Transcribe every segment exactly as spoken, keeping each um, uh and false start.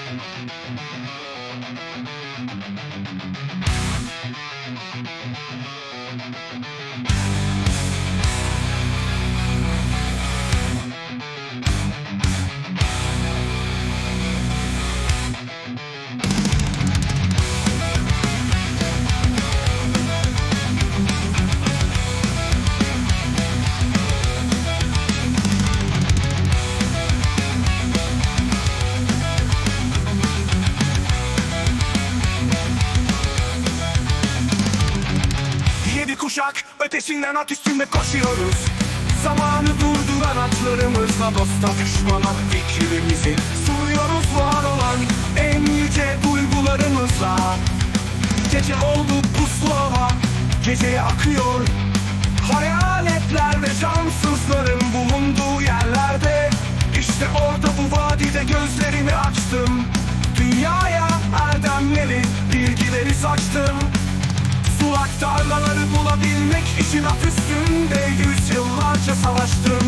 Kuşak ötesinden at üstünde koşuyoruz. Zamanı durduran atlarımızla dosta düşmana fikrimizi sunuyoruz var olan en yüce duygularımızla. Gece oldu pusulava, geceye akıyor hayaletler ve cansızların bulunduğu yerlerde. İşte orada bu vadide gözlerimi açtım. Dünyaya erdemleri, bilgileri saçtım. Sulak tarlaları bulabilmek için at üstünde yüzyıllarca savaştım.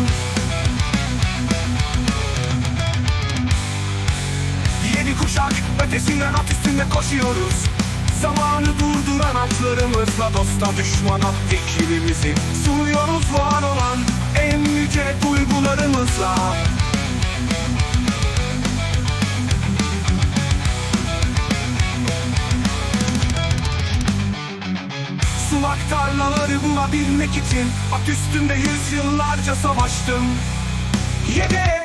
Yedi kuşak ötesinden at üstünde koşuyoruz. Zamanı durduran atlarımızla dosta düşmana fikrimizi sunuyoruz var olan en yüce duygularımızla. Sulak tarlaları bulabilmek için at üstünde yüzyıllarca savaştım. Yedi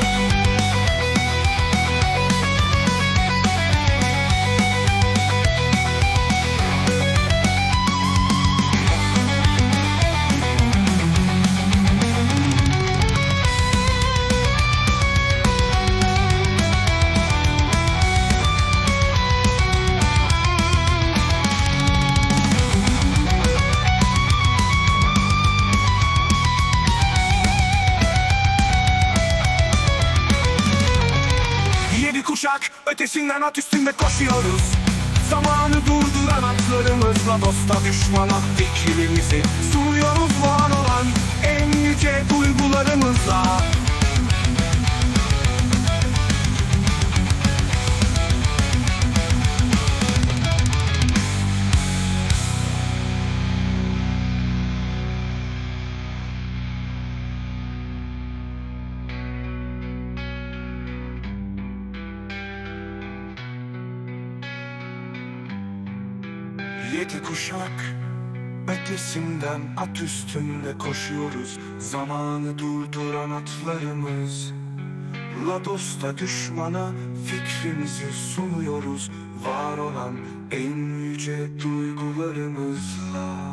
kuşak ötesinden at üstünde koşuyoruz. Zamanı durduran atlarımızla dosta düşmana fikrimizi sunuyoruz var olan en yüce duygularımızla. Yedi kuşak ötesinden at üstünde koşuyoruz. Zamanı durduran atlarımız la dosta düşmana fikrimizi sunuyoruz var olan en yüce duygularımızla.